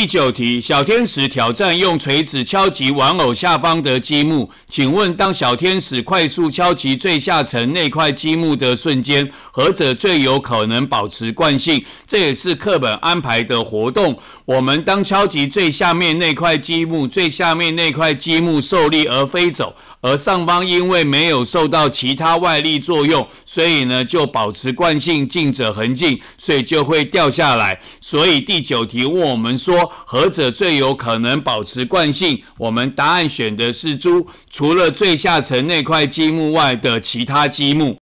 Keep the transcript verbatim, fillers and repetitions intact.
第九题，小天使挑战用锤子敲击玩偶下方的积木。请问，当小天使快速敲击最下层那块积木的瞬间，何者最有可能保持惯性？这也是课本安排的活动。我们当敲击最下面那块积木，最下面那块积木受力而飞走，而上方因为没有受到其他外力作用，所以呢就保持惯性，进者恒进，所以就会掉下来。所以第九题问我们说，何者最有可能保持惯性？我们答案选的是猪，除了最下层那块积木外的其他积木。